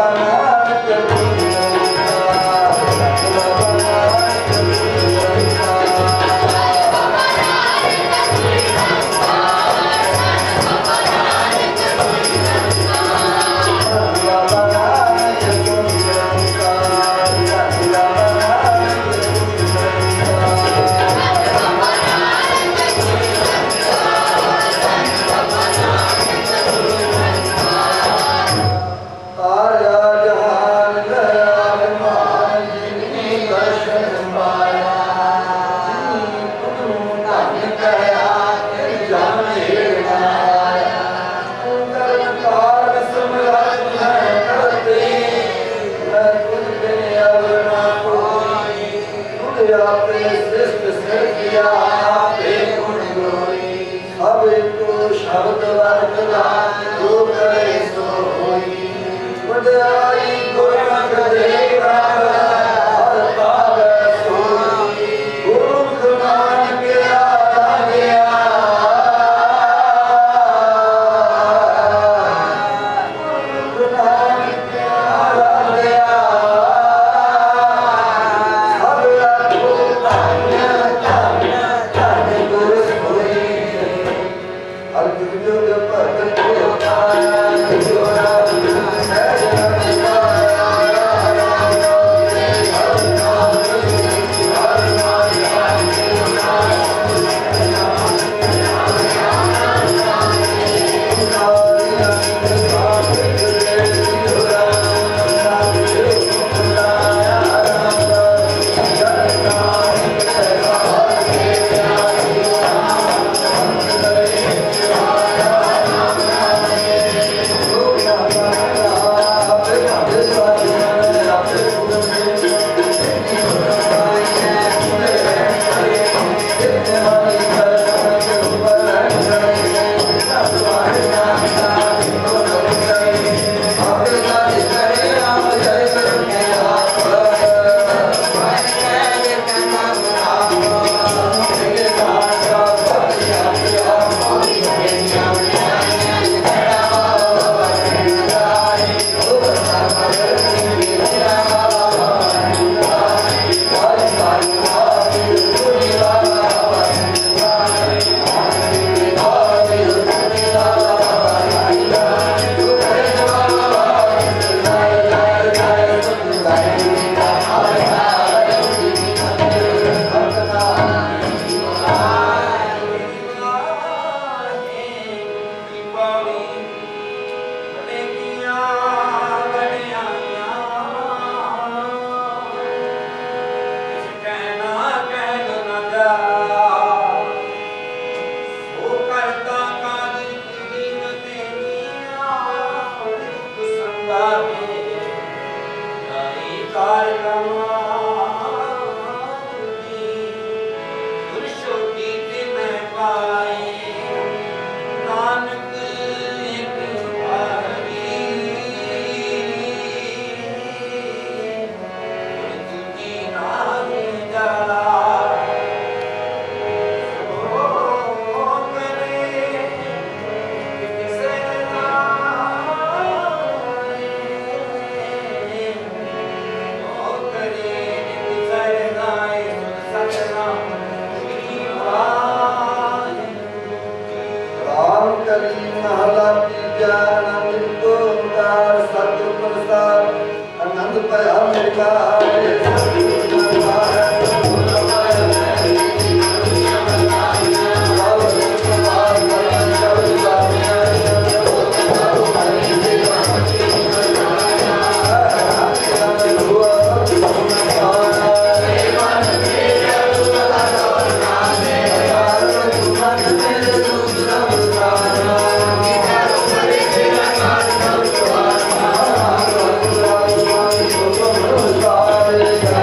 Hare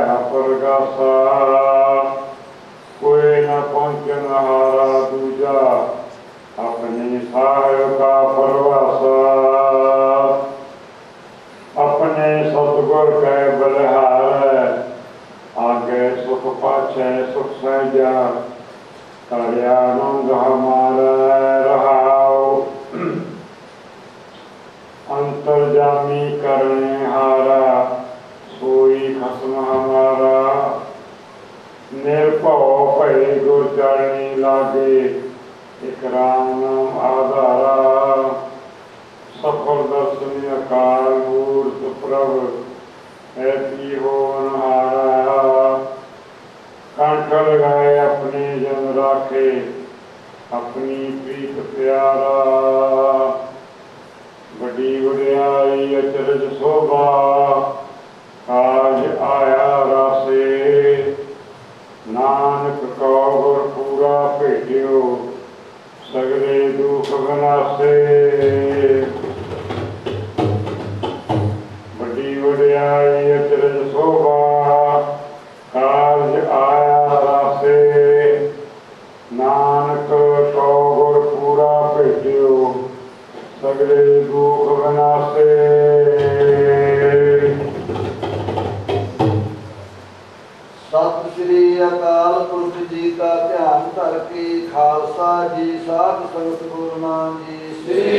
परगासा कोई न पहुँचन हारा दूजा अपने साहिब का परवासा अपने सतगुर कै बलिहार आगे सुख पाछे सुख सहजा कल्याणंद हमारा रहाओ अंतर्जामी करने हारा सोई खसम हमारा निर्भव भय गुर चरणी लागे एक राम नाम आधारा सफल दर्शन अकाल मूर्त प्रभ ऐसी हो नहारा कंठ लगाए अपने जन राखे अपनी प्रीत प्यारा बड़ी वड्याई अचरज शोभा काज आया रासे नानक कौ गुर पूरा भेटियो सगले दुख विनासे बड़ी वड्याई अचरज शोभा काज आया रासे नानक कौ गुर पूरा भेटियो सगले दुख विनासे। सत श्री अकाल पुरख जी का ध्यान करके खालसा जी साध संगत गुरु नाम जी श्री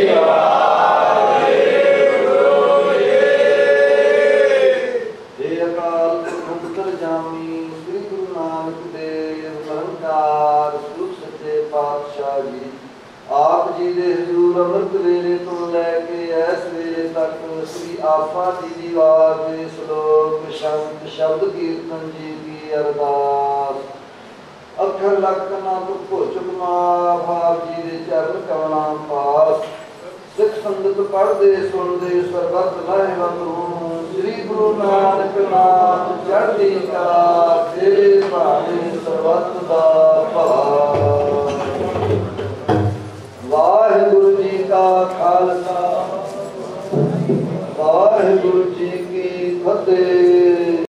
हे अकाल पुरख अंतरजामी श्री गुरु नानक देव निरंकार सुख सच्चे पातशाह जी आप जी दे हजूर अमृत वेले तो लैके ऐस वेले तक श्री आपा जी दी वार दे श्लोक शब्द शब्द कीर्तन जी की अरदास अखर लखना भुचुक भाव जी दे चरण कमलां पास सिख संगत पढ़दे सुनदे सरबत लाहे वंदू श्री गुरु नानक नाम चढ़दी कला तेरे भाने सरबत दा भाव। वाहिगुरु जी का खालसा वाहिगुरु जी की फतेह।